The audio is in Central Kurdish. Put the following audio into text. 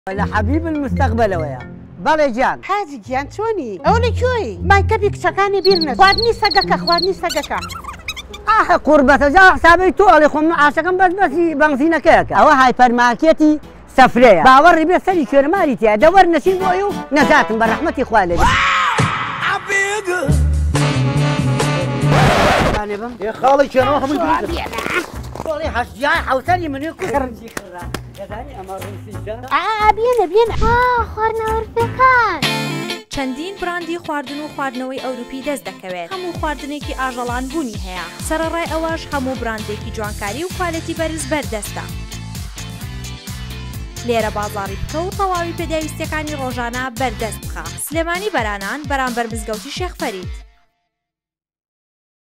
ولا حبيب المستقبل ويا بەڵێ گیان حاجی گیان چۆنی ئەو لە کوێی مایکەپی کچەکانی بیرنە خواردنی سەگەکە خواردنی سەگەکە ئاخ قوربەتە جا حسابەی تۆ ئەڵێ خۆم عاشەکەم بەسبەسی بەنزینەکەیەکە ئەوە هایپەرمارکێتی سەفرەیە باوەڕی بێ سەری کوێرەماری تیا دەوەر نەچین بۆی و نەجاتم بە ڕەحمەتی خوا لێبێ خاڵی کێنەوە هەمووی بۆڵێ هەشتیای حەوتەری منێ کوڕنجی خڕا دەزانی ئەمە ڕووسیشە بێنە بێنە خواردنەوەرفەکان چەندین براندی خواردن و خواردنەوەی ئەوروپی دەست دەکەوێت هەموو خواردنێکی ئاژەڵان بوونی هەیە سەرەڕای ئەوەش هەموو براندێکی جوانکاری و کوالەتی بەرز بەردەستە لێرە بازاڕی بکە و تەواوی پێداویستەکانی ڕۆژانە بەردەست بخە سلێمانی بەرانان بەرامبەر مزگەوتی شێخ فەرید